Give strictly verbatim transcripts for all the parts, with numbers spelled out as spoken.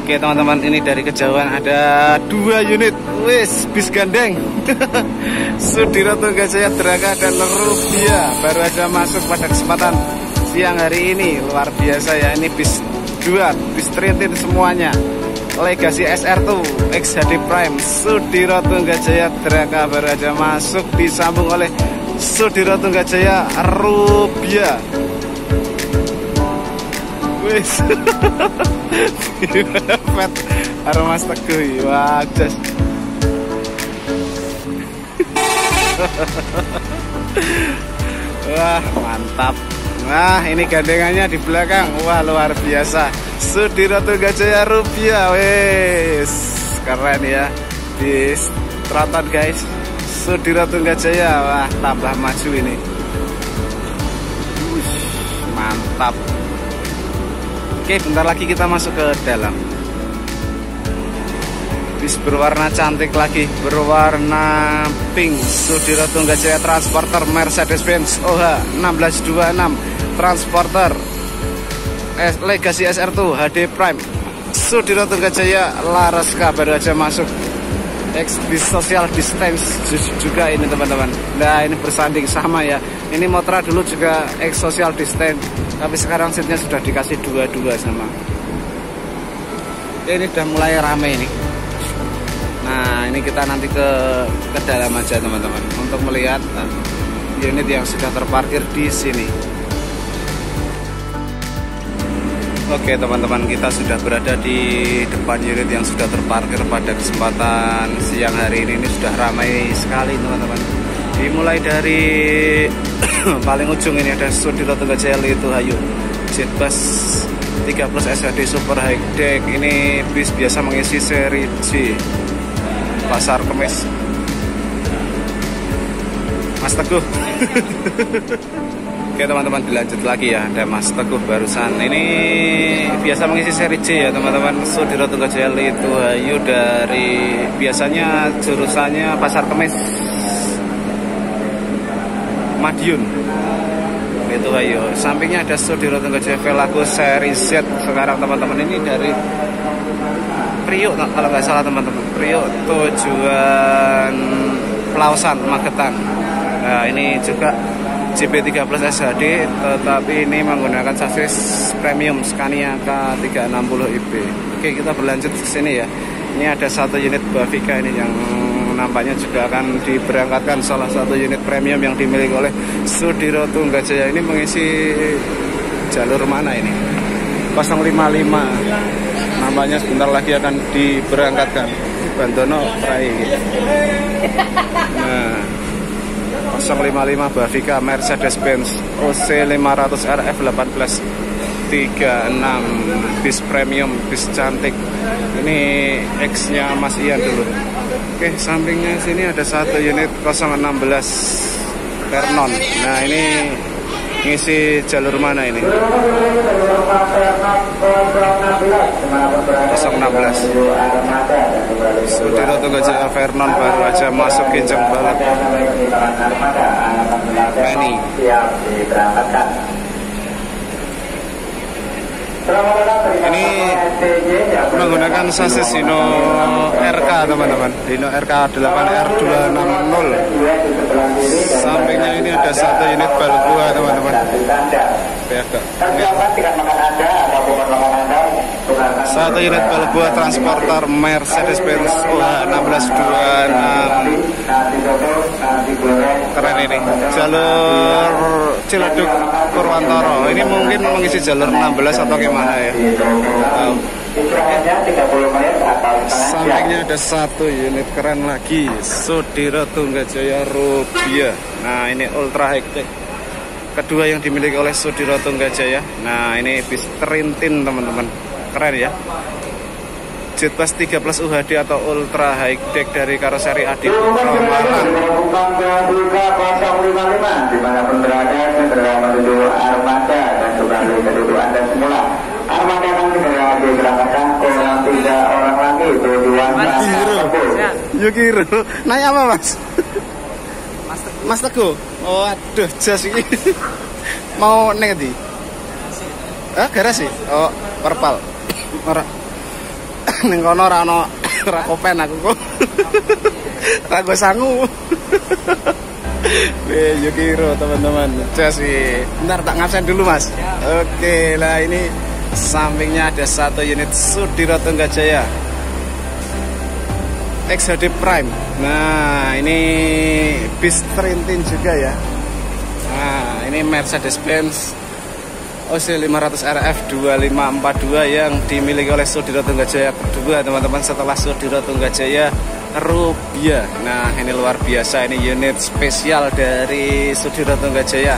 Oke teman-teman, ini dari kejauhan ada dua unit wis bis gandeng Sudiro Tunggajaya Draka dan Rupiah baru aja masuk pada kesempatan siang hari ini. Luar biasa ya, ini bis dua, bis trintin semuanya, Legacy S R dua X H D Prime Sudiro Tunggajaya Draka baru aja masuk, disambung oleh Sudiro Tunggajaya Rupiah. Wis Fat Armas Teguh, wah jas. Wah mantap. Nah ini gandengannya di belakang, wah luar biasa. Sudiro Tunggajaya Rupiah, wes keren ya. Di Straton guys, Sudiro Tunggajaya, wah tambah maju ini. Ush, mantap. Oke, bentar lagi kita masuk ke dalam. Bis berwarna cantik lagi, berwarna pink. Sudiro Tunggajaya Transporter Mercedes-Benz O H enam belas dua puluh enam Transporter Legacy S R dua H D Prime Sudiro Tunggajaya Lareska baru aja masuk. X bis social distance juga ini teman-teman. Nah ini bersanding sama ya. Ini Motra dulu juga X social distance, tapi sekarang seatnya sudah dikasih dua-dua sama. Ini udah mulai rame ini. Nah ini kita nanti ke ke dalam aja teman-teman untuk melihat unit yang sudah terparkir di sini. Oke teman-teman, kita sudah berada di depan unit yang sudah terparkir pada kesempatan siang hari ini. Ini sudah ramai sekali teman-teman. Dimulai dari paling ujung ini ada Sudiro Tunggajaya Litu Hayu Jetbus tiga plus S H D Super High Deck. Ini bis biasa mengisi seri G Pasar Kemis. Mas Teguh. Oke teman-teman, dilanjut lagi ya, ada Mas Teguh barusan. Ini biasa mengisi seri C ya teman-teman. Sudiro Tunggajaya Litu Hayu dari biasanya jurusannya Pasar Kemis Madiun Litu Hayu. Sampingnya ada Sudiro Tunggajaya Velago seri Z sekarang teman-teman. Ini dari Priok kalau nggak salah teman-teman, Priok tujuan Pelausan Magetan. Nah ini juga J P tiga plus S H D, tetapi ini menggunakan chassis premium Scania K tiga enam nol I B. Oke, kita berlanjut ke sini ya. Ini ada satu unit Bavika ini yang nampaknya juga akan diberangkatkan, salah satu unit premium yang dimiliki oleh Sudiro Tunggajaya. Ini mengisi jalur mana ini? nol lima lima. Nampaknya sebentar lagi akan diberangkatkan. Bandono Prai gitu. Nah, nol lima lima Bavika Mercedes-Benz O C lima ratus R F delapan belas tiga enam, bis premium, bis cantik. Ini X-nya Mas Ian dulu. Oke, sampingnya sini ada satu unit nol enam belas Vernon. Nah ini ngisi jalur mana ini? nol enam belas Sudiro Tunggajaya Vernon baru aja masuk, kenceng banget. Ini ini menggunakan chassis Hino R K teman-teman, Hino R K delapan R dua enam nol. Sampingnya ini ada satu unit Balboa teman-teman. Satu unit Balboa Transporter Mercedes-Benz O H enam belas dua puluh enam. Keren ini, jalur Ciledug Purwantoro. Ini mungkin mengisi jalur enam belas atau gimana ya. Wow. Sampingnya ada satu unit keren lagi, Sudiro Tunggajaya Rupiah. Nah ini ultra high tech kedua yang dimiliki oleh Sudiro Tunggajaya. Nah ini bis trintin teman-teman, keren ya. Jetbus tiga plus U H D atau ultra high deck dari karoseri Adi Putra Malang. Dimanapun berada, segera menuju armada dan kembali ke duduk Anda semula. Armada akan segera diberangkatkan ke tiga orang lagi tujuan Yukiro. Naik apa mas? Mas Teguh. Oh aduh jas ini. Mau neng di? Eh garasi? Oh perpal. Ora. ning kono ora ono ora kopen aku kok. Ra go sangu. Weh, Yukihiro teman-teman. Jas sih. Bentar tak ngabsen dulu, Mas. Oke, lah ini sampingnya ada satu unit Sudiro Tunggajaya X H D Prime. Nah, ini bis Trintin juga ya. Nah, ini Mercedes-Benz O C lima ratus R F dua lima empat dua yang dimiliki oleh Sudiro Tunggajaya kedua, teman-teman, setelah Sudiro Tunggajaya Rubia. Nah, ini luar biasa, ini unit spesial dari Sudiro Tunggajaya.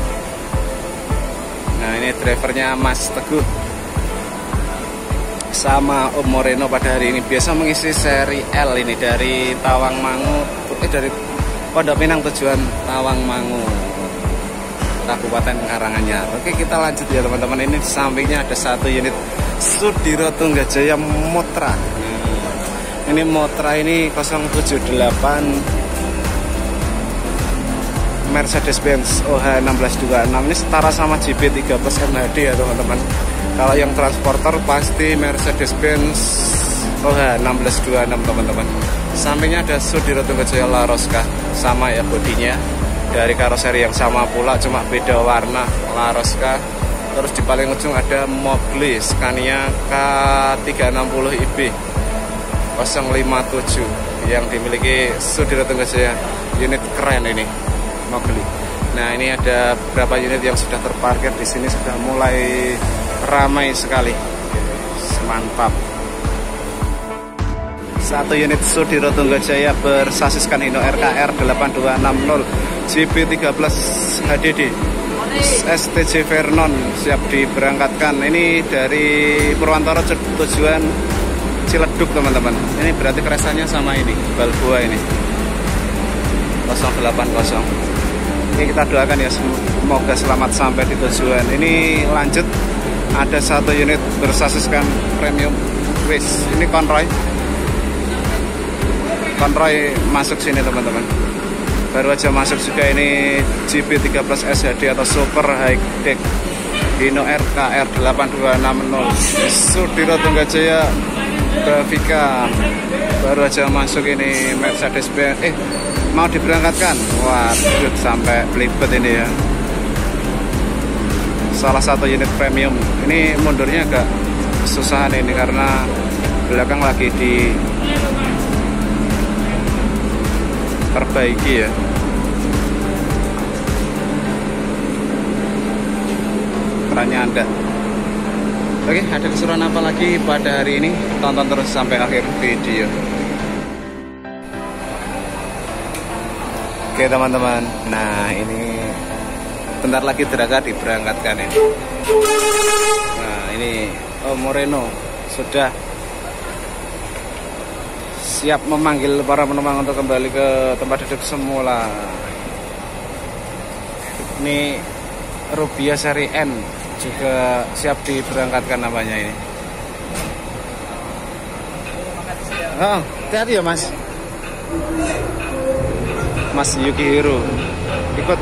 Nah, ini drivernya Mas Teguh sama Om Moreno pada hari ini biasa mengisi seri L ini dari Tawangmangu, eh dari Pondok Pinang tujuan Tawangmangu, Kabupaten Karanganyar. Oke, kita lanjut ya teman-teman. Ini di sampingnya ada satu unit Sudiro Tunggajaya Motra. Ini Motra ini nol tujuh delapan Mercedes-Benz O H enam belas dua puluh enam. Ini setara sama J B tiga plus M H D ya teman-teman. Kalau yang transporter pasti Mercedes-Benz O H enam belas dua puluh enam teman-teman. Sampingnya ada Sudiro Tunggajaya Laroska, sama ya bodinya, dari karoseri yang sama pula, cuma beda warna Laroska. Terus di paling ujung ada Mobli Scania K tiga enam nol I B nol lima tujuh yang dimiliki Sudiro Tunggajaya. Unit keren ini, Mobli. Nah, ini ada beberapa unit yang sudah terparkir di sini, sudah mulai ramai sekali. Mantap. Satu unit Sudiro Tunggajaya bersasiskan Hino R K R delapan dua enam nol J B tiga belas H D D S T J Vernon siap diberangkatkan. Ini dari Purwantoro tujuan Ciledug teman-teman. Ini berarti keresannya sama ini Balboa ini nol delapan nol. Ini kita doakan ya, semoga selamat sampai di tujuan. Ini lanjut, ada satu unit bersasiskan premium wis. Ini konroy konroy masuk sini teman-teman. Baru aja masuk juga ini J B tiga belas S H D atau Super High Deck Hino R K R delapan dua enam nol Sudiro Tunggajaya Bravika. Baru aja masuk ini Mercedes-Benz, eh mau diberangkatkan. Waduh, sampai belibet ini ya. Salah satu unit premium. Ini mundurnya agak kesusahan ini karena belakang lagi di perbaiki ya. Perannya Anda. Oke, ada keseruan apa lagi pada hari ini? Tonton terus sampai akhir video. Oke teman-teman, nah ini bentar lagi Draga diberangkatkan ya. Nah ini Om Moreno sudah siap memanggil para penumpang untuk kembali ke tempat duduk semula. Ini Rubia seri N juga siap diberangkatkan namanya ini. Oh, hati-hati ya Mas. Mas Yukihiro ikut.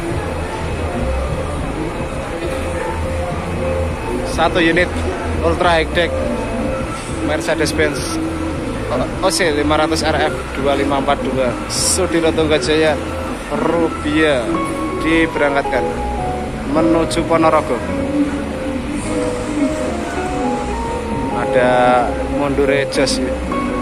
Satu unit Ultra High Deck Mercedes-Benz O C lima ratus R F dua lima empat dua Sudiro Tunggajaya Rubia diberangkatkan menuju Ponorogo. Ada mundure jos ya.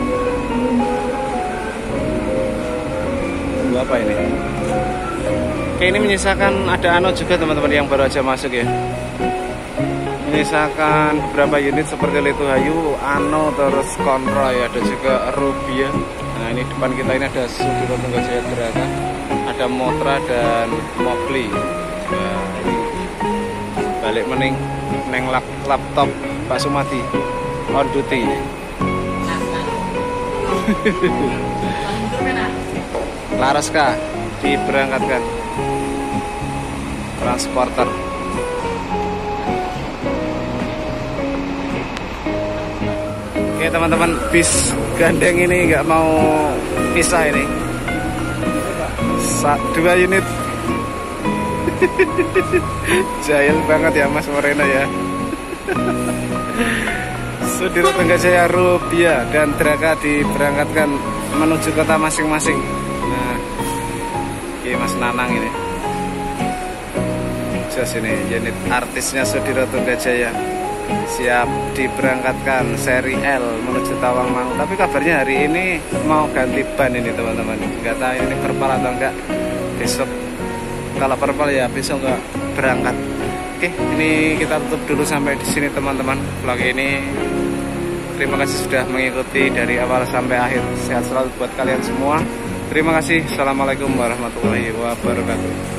Apa ini? Oke, ini menyisakan ada Ano juga teman-teman yang baru aja masuk ya. Menyisakan beberapa unit seperti Letu Hayu, Ano, terus Konroy, ada juga Rubia. Nah, ini depan kita ini ada Sudiro Tunggajaya Graka, ada Motra dan Mobli. Nah, ini balik mening neng lap, laptop Pak Sumati on duty. Laroska diberangkatkan transporter. Oke teman-teman, bis gandeng ini nggak mau pisah ini. Sa dua unit. Jahil banget ya Mas Moreno ya. Sudirot Tenggajaya Rupiah dan Draka diberangkatkan menuju kota masing-masing. Nah, ini Mas Nanang ini. Jos ini unit artisnya Sudirot Tenggajaya siap diberangkatkan seri L menuju Tawangmangu. Tapi kabarnya hari ini mau ganti ban ini teman-teman. Nggak tahu ini perpal atau enggak. Besok kalau perpal ya besok nggak berangkat. Oke, ini kita tutup dulu sampai di sini teman-teman vlog ini. Terima kasih sudah mengikuti dari awal sampai akhir. Sehat selalu buat kalian semua. Terima kasih. Assalamualaikum warahmatullahi wabarakatuh.